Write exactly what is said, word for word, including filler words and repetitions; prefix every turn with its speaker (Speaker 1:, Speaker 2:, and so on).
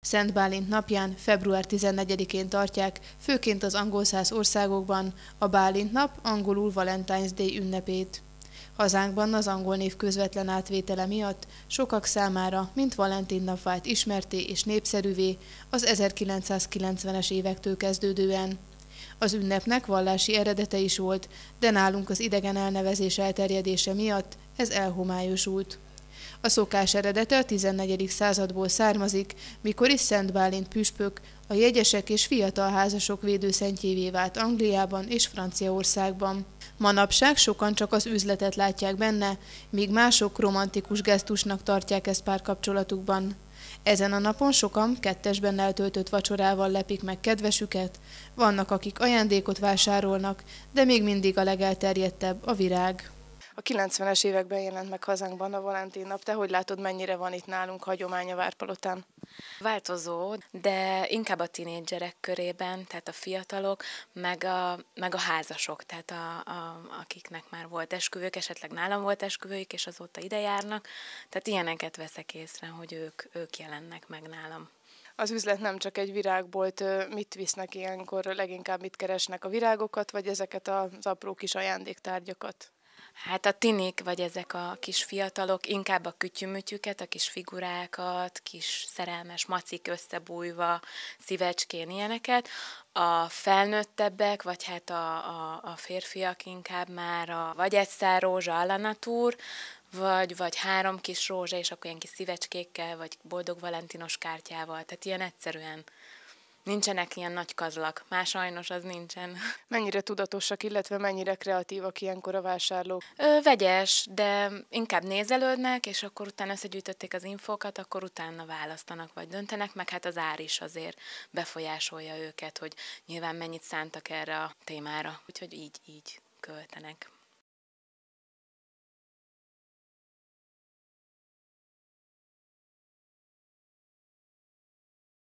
Speaker 1: Szent Bálint napján, február tizennegyedikén tartják, főként az angolszász országokban, a Bálint nap, angolul Valentine's Day ünnepét. Hazánkban az angol név közvetlen átvétele miatt sokak számára, mint Valentin nap vált ismerté és népszerűvé az ezerkilencszázkilencvenes évektől kezdődően. Az ünnepnek vallási eredete is volt, de nálunk az idegen elnevezés elterjedése miatt ez elhomályosult. A szokás eredete a tizennegyedik századból származik, mikor is Szent Bálint püspök a jegyesek és fiatal házasok védőszentjévé vált Angliában és Franciaországban. Manapság sokan csak az üzletet látják benne, míg mások romantikus gesztusnak tartják ezt párkapcsolatukban. Ezen a napon sokan kettesben eltöltött vacsorával lepik meg kedvesüket, vannak, akik ajándékot vásárolnak, de még mindig a legelterjedtebb a virág. A kilencvenes években jelent meg hazánkban a Valentin nap. Te hogy látod, mennyire van itt nálunk hagyomány a Várpalotán?
Speaker 2: Változó, de inkább a tinédzserek körében, tehát a fiatalok, meg a, meg a házasok, tehát a, a, akiknek már volt esküvők, esetleg nálam volt esküvőjük, és azóta ide járnak. Tehát ilyeneket veszek észre, hogy ők, ők jelennek meg nálam.
Speaker 1: Az üzlet nem csak egy virágbolt, mit visznek ilyenkor, leginkább mit keresnek, a virágokat, vagy ezeket az apró kis ajándéktárgyakat?
Speaker 2: Hát a tinik, vagy ezek a kis fiatalok inkább a kütyümütyüket, a kis figurákat, kis szerelmes macik összebújva, szívecskén ilyeneket. A felnőttebbek, vagy hát a, a, a férfiak inkább már a vagy egy szár rózsa a la nature, vagy, vagy három kis rózsa, és akkor ilyen kis szívecskékkel, vagy boldog valentinos kártyával. Tehát ilyen egyszerűen. Nincsenek ilyen nagy kazlak, más sajnos az nincsen.
Speaker 1: Mennyire tudatosak, illetve mennyire kreatívak ilyenkor a vásárlók?
Speaker 2: Ö, vegyes, de inkább nézelődnek, és akkor utána összegyűjtötték az infókat, akkor utána választanak vagy döntenek, meg hát az ár is azért befolyásolja őket, hogy nyilván mennyit szántak erre a témára. Úgyhogy így, így költenek.